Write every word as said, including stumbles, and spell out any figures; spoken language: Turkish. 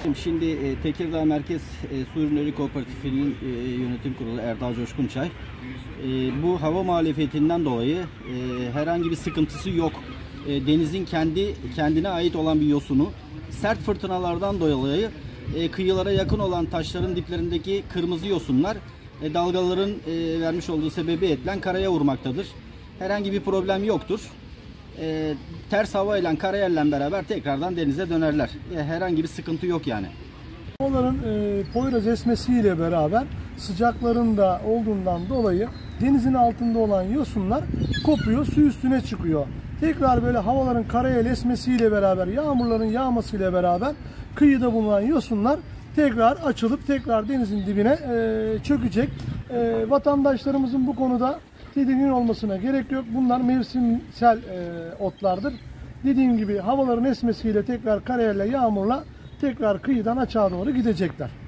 Şimdi e, Tekirdağ Merkez e, Su Ürünleri Kooperatifi'nin e, yönetim kurulu Erdal Coşkunçay. E, bu hava muhalefetinden dolayı e, herhangi bir sıkıntısı yok. E, denizin kendi kendine ait olan bir yosunu sert fırtınalardan dolayı e, kıyılara yakın olan taşların diplerindeki kırmızı yosunlar e, dalgaların e, vermiş olduğu sebebiyle karaya vurmaktadır. Herhangi bir problem yoktur. E, ters hava ile karayelle beraber tekrardan denize dönerler. E, herhangi bir sıkıntı yok yani. Havaların e, Poyraz esmesiyle beraber sıcakların da olduğundan dolayı denizin altında olan yosunlar kopuyor, su üstüne çıkıyor. Tekrar böyle havaların karaya esmesiyle beraber, yağmurların yağmasıyla beraber kıyıda bulunan yosunlar tekrar açılıp tekrar denizin dibine e, çökecek. E, vatandaşlarımızın bu konuda tedirgin olmasına gerek yok. Bunlar mevsimsel e, otlardır. Dediğim gibi havaların esmesiyle tekrar karayla, yağmurla tekrar kıyıdan açığa doğru gidecekler.